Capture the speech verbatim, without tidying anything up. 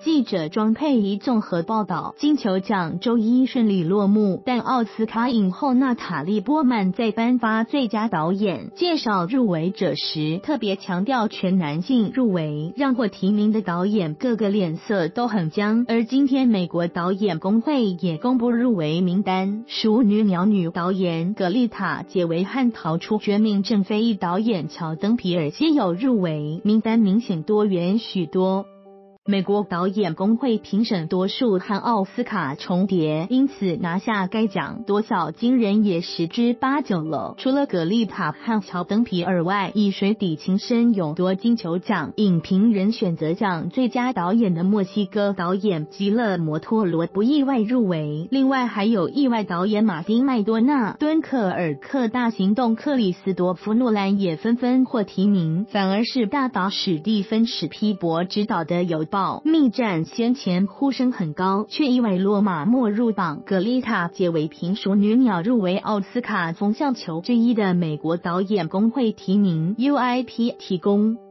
记者庄佩仪综合报道，金球奖周一顺利落幕，但奥斯卡影后娜塔莉波曼在颁发最佳导演介绍入围者时，特别强调全男性入围，让获提名的导演个个脸色都很僵。而今天美国导演工会也公布入围名单，熟女鸟女导演格丽塔·杰维和逃出绝命镇非裔导演乔登·皮尔皆有入围，名单明显多元许多。美国导演工会评审多数和奥斯卡重叠，因此拿下该奖多少惊人也十之八九了。除了格丽塔和乔登皮尔外，以水底情深勇夺金球奖影评人选择奖最佳导演的墨西哥导演吉勒摩托罗不意外入围，另外还有意外导演马丁麦多纳、敦刻尔克大行动克里斯多夫诺兰也纷纷获提名，反而是大导史蒂芬史皮博执导的有《密战》先前呼声很高，却意外落马没入榜。格丽塔·杰维凭熟女鸟入围奥斯卡风向球之一的美国导演工会提名 U I P 提供。